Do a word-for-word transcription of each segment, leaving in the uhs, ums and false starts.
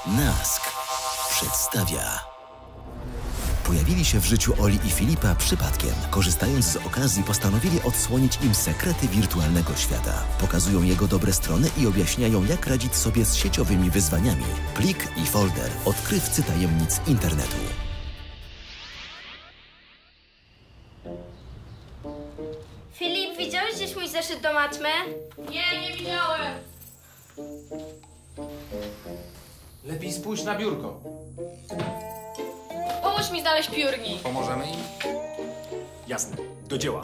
Nask przedstawia. Pojawili się w życiu Oli i Filipa przypadkiem. Korzystając z okazji, postanowili odsłonić im sekrety wirtualnego świata. Pokazują jego dobre strony i objaśniają, jak radzić sobie z sieciowymi wyzwaniami. Plik i folder. Odkrywcy tajemnic internetu. Filip, widziałeś gdzieś mój zeszyt do matmy? Nie, nie widziałem. Lepiej spójrz na biurko. Pomóż mi znaleźć piórnik. Pomożemy im? Jasne, do dzieła.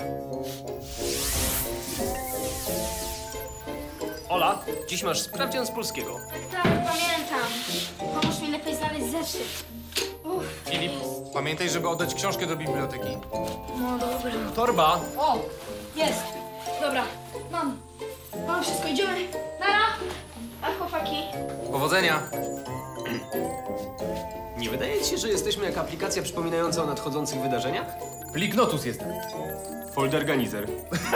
Ola, dziś masz sprawdzian z polskiego. Tak, pamiętam. Pomóż mi lepiej znaleźć zeszyt. Uff. Filip, pamiętaj, żeby oddać książkę do biblioteki. No dobra. Torba! O, jest. Dobra, mam. Mam wszystko, idziemy. Nara. A chłopaki? Powodzenia! Nie wydaje ci się, że jesteśmy jak aplikacja przypominająca o nadchodzących wydarzeniach? Plik Notus jestem. Folderganizer.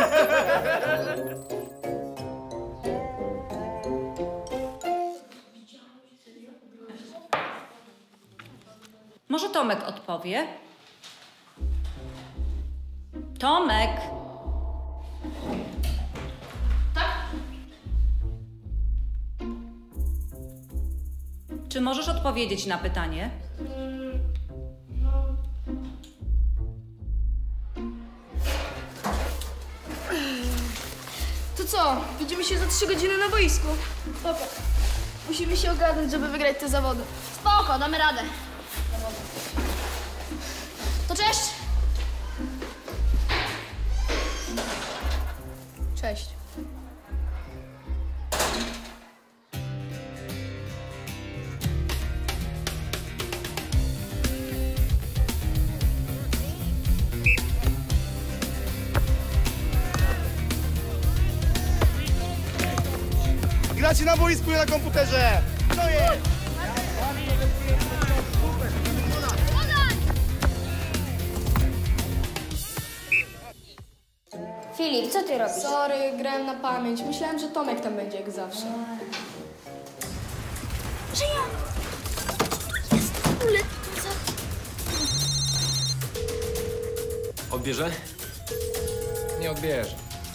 Może Tomek odpowie? Tomek! Tak? Czy możesz odpowiedzieć na pytanie? To co? Widzimy się za trzy godziny na boisku. Spoko. Musimy się ogarnąć, żeby wygrać te zawody. Spoko, damy radę. To cześć! Cześć. Gracie na boisku, nie na komputerze! Co jest? Filip, co ty robisz? Sorry, grałem na pamięć. Myślałem, że Tomek tam będzie jak zawsze. Że ja... Jest w ogóle... Co? Odbierze? Nie odbierze.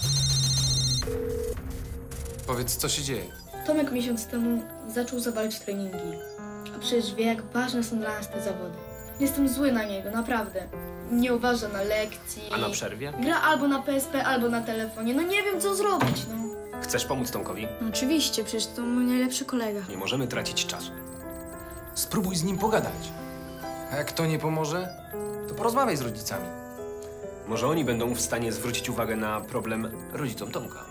Powiedz, co się dzieje. Tomek miesiąc temu zaczął zawalczyć treningi. A przecież wie, jak ważne są dla nas te zawody. Jestem zły na niego, naprawdę. Nie uważa na lekcji. A na przerwie? Gra albo na P S P, albo na telefonie. No nie wiem, co zrobić, no. Chcesz pomóc Tomkowi? No oczywiście, przecież to mój najlepszy kolega. Nie możemy tracić czasu. Spróbuj z nim pogadać. A jak to nie pomoże, to porozmawiaj z rodzicami. Może oni będą w stanie zwrócić uwagę na problem rodzicom Tomka.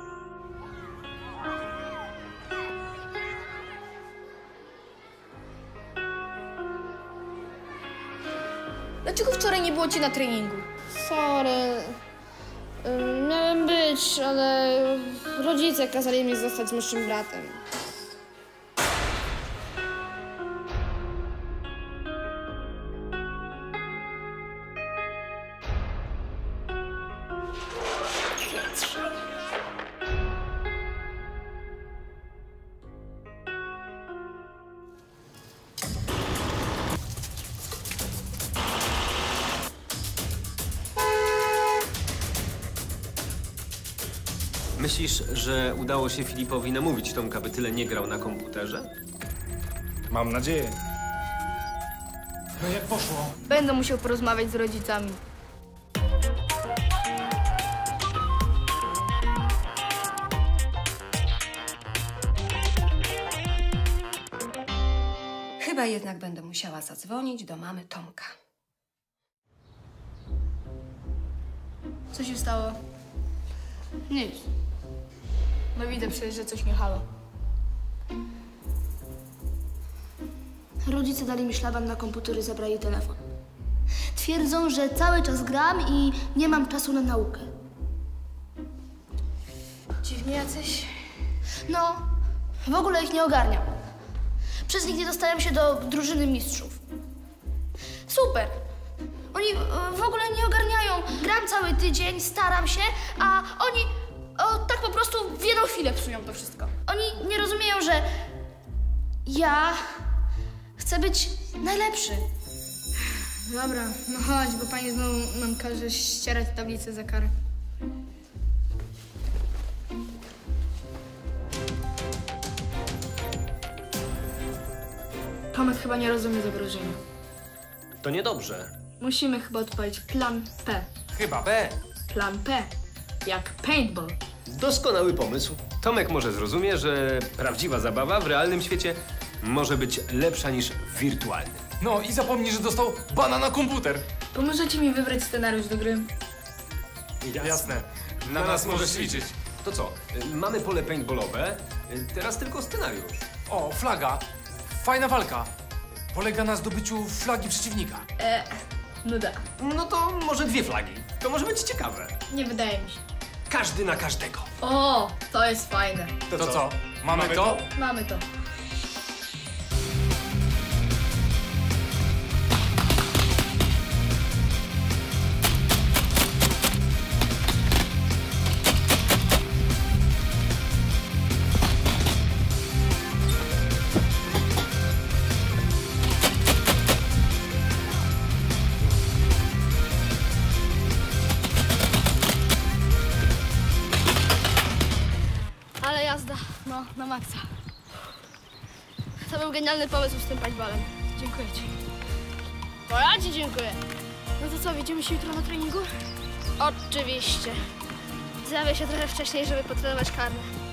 Dlaczego wczoraj nie było cię na treningu? Sorry. Ym, Miałem być, ale rodzice kazali mi zostać z młodszym bratem. Myślisz, że udało się Filipowi namówić Tomka, by tyle nie grał na komputerze? Mam nadzieję. No jak poszło? Będę musiał porozmawiać z rodzicami. Chyba jednak będę musiała zadzwonić do mamy Tomka. Co się stało? Nic. No widzę przecież, że coś nie halo. Rodzice dali mi szlaban na komputer i zabrali telefon. Twierdzą, że cały czas gram i nie mam czasu na naukę. Dziwnie jacyś. No, w ogóle ich nie ogarniam. Przez nich nie dostałem się do drużyny mistrzów. Super! Oni e, w ogóle nie ogarniają. Gram cały tydzień, staram się, a oni o, tak po prostu w jedną chwilę psują to wszystko. Oni nie rozumieją, że ja Chcę być najlepszy. Dobra, no chodź, bo pani znowu nam każe ścierać tablicę za karę. Tomek chyba nie rozumie zagrożenia. To niedobrze. Musimy chyba odpalić plan P. Chyba B. Plan P. Jak paintball. Doskonały pomysł. Tomek może zrozumie, że prawdziwa zabawa w realnym świecie może być lepsza niż w wirtualnym. No i zapomnij, że dostał bana na komputer. Pomożecie mi wybrać scenariusz do gry? Jasne. Na nas możesz liczyć. To co? y, Mamy pole paintballowe, y, teraz tylko scenariusz. O, flaga. Fajna walka. Polega na zdobyciu flagi przeciwnika. E, no da. No to może dwie flagi. To może być ciekawe. Nie wydaje mi się. Każdy na każdego. O, to jest fajne. To, to co? Mamy, Mamy to? Mamy to. Ale jazda. No, na maksa. To był genialny pomysł z tym paintballem. Dziękuję ci. To ja ci dziękuję. No to co, widzimy się jutro na treningu? Oczywiście. Zjawię się trochę wcześniej, żeby potrenować karne.